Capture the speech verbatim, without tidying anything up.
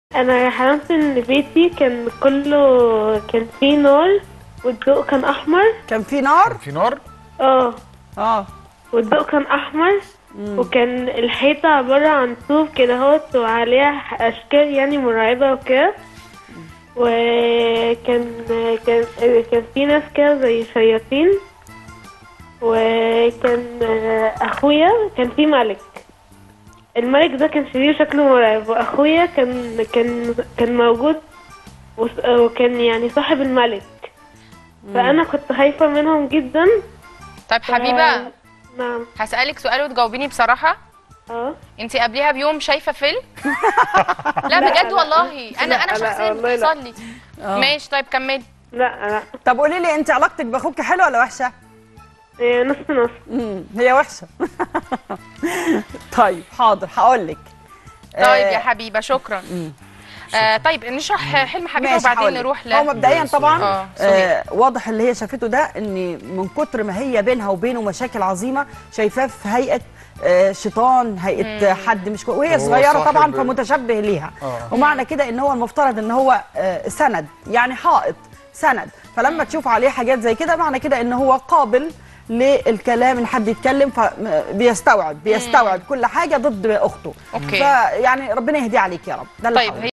انا حلمت ان بيتي كان كله كان فيه نار والضوء كان احمر. كان في نار؟ كان في نار؟ اه اه والضوء كان احمر. مم. وكان الحيطه عباره عن طوب كده اهوت وعليها اشكال يعني مرعبه وكده. وكان كان كان في ناس كده زي شياطين. وكان اخويا كان في ملك. الملك ده كان شرير شكله مرعب، واخويا كان كان كان موجود وكان يعني صاحب الملك. فانا كنت خايفه منهم جدا. طيب حبيبه، ف... نعم. هسألك سؤال وتجاوبيني بصراحه. اه انت قبليها بيوم شايفه فيلم؟ لا بجد والله، انا انا شخصيا بتحصل لي. ماشي طيب كملي. لا لا. طب قولي لي، انت علاقتك باخوك حلوه ولا وحشه؟ إيه، نص نص. امم هي وحشه. طيب حاضر هقول لك. طيب يا حبيبه شكرا. آه طيب نشرح حلم حبيبه وبعدين نروح ل هو مبدئيا طبعا آه. آه واضح اللي هي شافته ده ان من كتر ما هي بينها وبينه مشاكل عظيمه، شايفاه في هيئه آه شيطان، هيئه مم. حد مش كويس، وهي صغيره طبعا فمتشبه ليها. آه. ومعنى كده ان هو المفترض ان هو آه سند، يعني حائط سند. فلما تشوف عليه حاجات زي كده معنى كده ان هو قابل للكلام، ان حد يتكلم فبيستوعب بيستوعب كل حاجه ضد اخته. اوكي. فيعني ربنا يهديه عليك يا رب. ده اللي طيب.